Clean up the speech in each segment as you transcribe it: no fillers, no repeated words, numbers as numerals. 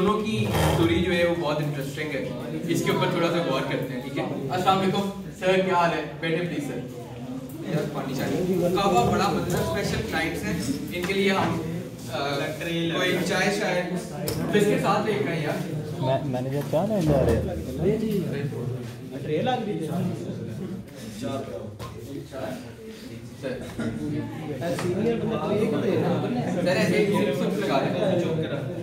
दोनों की स्टोरी जो है वो बहुत इंटरेस्टिंग है, इसके ऊपर थोड़ा सा गौर करते हैं। ठीक है, अस्सलाम वालेकुम सर, क्या हाल है? बैठे प्लीज सर। यार पानी चाहिए। कावा बड़ा मतलब स्पेशल क्लाइंट्स हैं, इनके लिए हम कोई चाय शायद बिस्किट साथ लेकर आए यार। मैनेजर क्या नहीं जा रहे ट्रे लग गई सर ऐसे सिर्फ लगा दें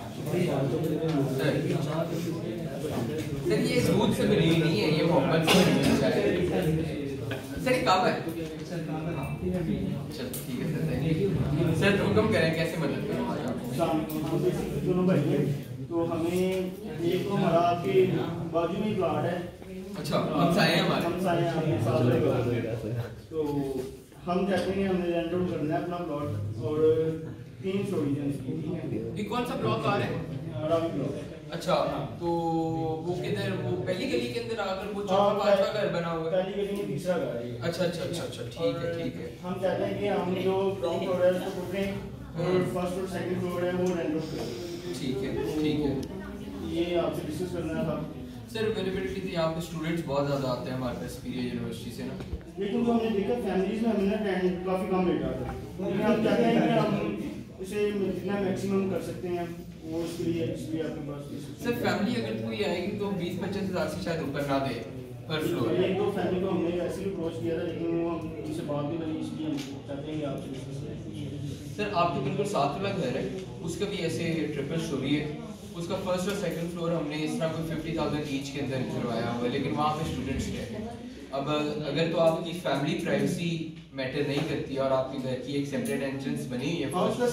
सर, ये दूध से बनी नहीं है, ये मोहब्बत से बनी है सर। ये कब है? चलो ठीक है सर, सर हुक्म करें कैसे मदद करें? दोनों भाई तो हमें एक तो हमारा आपके बाजू में प्लाट है। अच्छा, हमसाए हमारे तो हम चाहते हैं हमने रेंट आउट करना है अपना प्लॉट और 3 स्टोरीज। ये कौन सा ब्लॉक आ रहा है? अच्छा, तो वो किधर, वो पहली गली के अंदर आकर वो चौथा पांचवा घर बना हुआ है? पहली गली में तीसरा घर है। अच्छा अच्छा अच्छा अच्छा, ठीक है ठीक है। हम चाहते हैं कि हम जो ग्राउंड फ्लोर है उसको पकड़ें और फर्स्ट और सेकंड फ्लोर है वो रेंट आउट करें। ठीक है ठीक है। ये आपसे डिस्कस करना था सर। अवेलेबिलिटी थी, यहाँ पे स्टूडेंट्स बहुत ज़्यादा आते हैं हमारे पास पीरियड यूनिवर्सिटी से ना, लेकिन जो हमने देखा फैमिलीज में हमने टेंट काफ़ी कम मिल रहा था, लेकिन हम चाहते हैं कि हम उसे जितना मैक्सिमम कर सकते हैं वो उसके लिए आपके पास। सर फैमिली अगर कोई आएगी तो 20-25 हज़ार से शायद ऊपर ना दे पर फ्लोर। एक दो फैमिली को हमने ऐसे ही अप्रोच किया था, लेकिन वो हम उनसे बात भी करी, इसलिए हम चाहते हैं कि आपसे डिस्कस करें। सर आपके बिल्कुल साथ वाला घर है, उसका भी ऐसे ट्रिपल स्टोरी है, उसका फर्स्ट और सेकंड फ्लोर हमने इस तरह कोई 50,000 ईच के अंदर करवाया हुआ है, लेकिन वहाँ पे स्टूडेंट्स हैं। अब अगर तो आपकी फैमिली प्राइवेसी मैटर नहीं करती और आपके घर की एक सेपरेट एंट्रेंस बनी हुई है,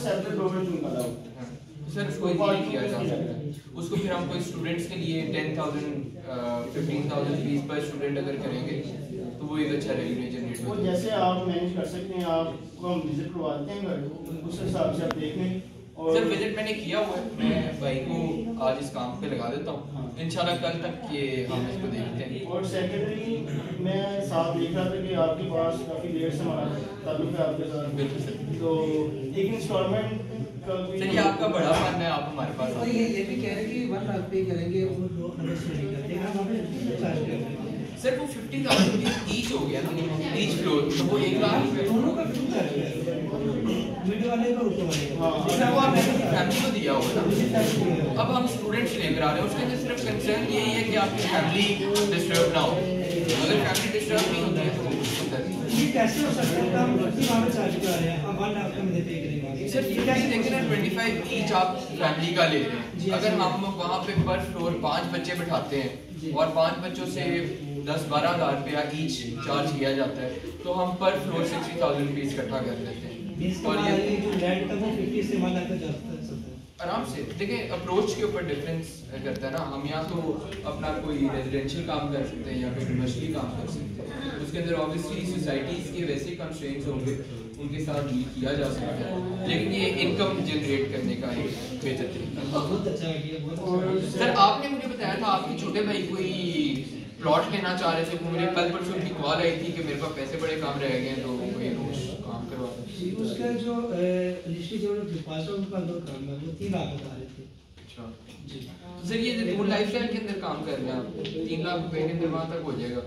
तो सर उसको इजीली किया जा सकता है। उसको फिर हम कोई स्टूडेंट्स के लिए 10,000 15,000 फीस पर स्टूडेंट अगर करेंगे तो वो एक अच्छा रेवेन्यू जनरेट हो जाएगा। जैसे आप मैनेज कर सकते हैं, आपको हम विजिट करवाते हैं घर, उस हिसाब से आप देख लें। सर विजिट मैंने किया हुआ है, मैं भाई को आज इस काम पे लगा देता हूँ, इंशाल्लाह कल तक ये हम इसको देखते हैं। और सेकेंडरी मैं साथ देख रहा था कि आपके पास काफ़ी देर से हमारा ताल्लुक है आपके साथ। बिल्कुल सर। तो एक इंस्टॉलमेंट सर ये आपका बड़ा फंड है, आप हमारे पास और ये भी कह रहे हैं कि 1 लाख पे करेंगे वो 2 अलग से नहीं करते हैं, हम चार्ज करेंगे सर। वो 50,000 रुपीज ईच हो गया ना, ईच फ्लोर, तो वो 1 लाख दोनों का क्यों चार्ज करेंगे? वीडियो वाले को ऊपर वाले हाँ, वो आपने फैमिली को दिया होगा ना। अब हम स्टूडेंट्स लेकर आ रहे हैं, उसके अंदर सिर्फ कंसर्न यही है कि आपकी फैमिली डिस्टर्ब ना हो। अगर फैमिली डिस्टर्ब नहीं होती है तो ये कैसे हो सकता है? हम वहाँ पे चार्ज करा रहे हैं, हम 1 लाख का में देते हैं। सर ये कैसे देखें ना, 25 ईच आप फैमिली का ले रहे हैं, अगर हम वहाँ पे पर फ्लोर 5 बच्चे बिठाते हैं और 5 बच्चों से 10-12 हज़ार रुपया ईच चार्ज किया जाता है, तो हम पर फ्लोर 60,000 रुपीज इकट्ठा कर लेते हैं। और ये जो रेंट का वो 50 से 1 लाख तक जाता है आराम से। देखिए अप्रोच के ऊपर डिफरेंस करता है ना, हम यहाँ तो अपना कोई रेजिडेंशियल काम कर सकते हैं या फिर कमर्शियली काम कर सकते हैं, उसके अंदर ऑब्वियसली सोसाइटीज़ के वैसे कंस्ट्रेंट्स होंगे, उनके साथ डील किया जा सकता है, लेकिन ये इनकम जनरेट करने का एक बेहतर तरीका है। बहुत अच्छा है। सर आपने मुझे बताया था आपके छोटे भाई कोई प्लॉट लेना चाह रहे थे, वो मुझे कल परसों उनकी कॉल आई थी कि मेरे पास पैसे बड़े कम रह गए, तो कोई रोज काम करवा उसका जो लिस्ट जो पासवर्ड उनका दो काम है वो 3 लाख बता रहे थे। अच्छा जी। तो सर ये वो लाइफस्टाइल के अंदर काम कर रहे हैं आप, 3 लाख रुपए के अंदर वहाँ तक हो जाएगा।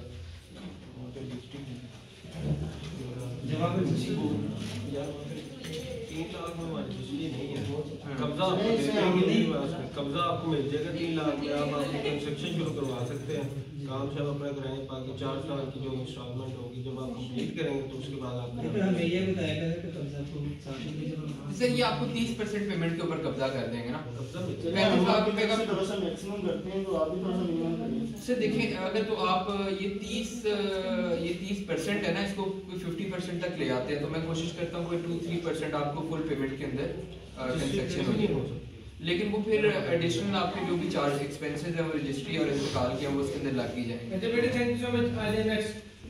जवाब है किसी को 3 लाख में हमारी बिजली नहीं है, कब्जा कब्जा आपको मिल जाएगा 3 लाख में, आप अपनी कंस्ट्रक्शन शुरू करवा सकते हैं, काम से अपना कराएंगे, बाकी 4 साल की जो इंस्टॉलमेंट होगी जब आप कंप्लीट करेंगे तो उसके बाद आप हमें ये बताया गया कि कब्जा को साथ में सर ये आपको 30% पेमेंट के ऊपर कब्जा कर देंगे ना, कब्जा मिल 35 लाख रुपए का। थोड़ा सा मैक्सिमम करते हैं तो आप भी थोड़ा सा मिनिमम करिए। सर देखिए अगर तो आप ये 30% है ना, इसको कोई 50% तक ले आते हैं तो मैं कोशिश करता हूँ कोई 2-3% आपको फुल पेमेंट के अंदर कंस्ट्रक्शन हो जाए, लेकिन वो फिर एडिशनल आपके जो भी चार्ज एक्सपेंसेस है वो रजिस्ट्री और इंतकाल के वो उसके अंदर लग ही जाएंगे। Thank you so much.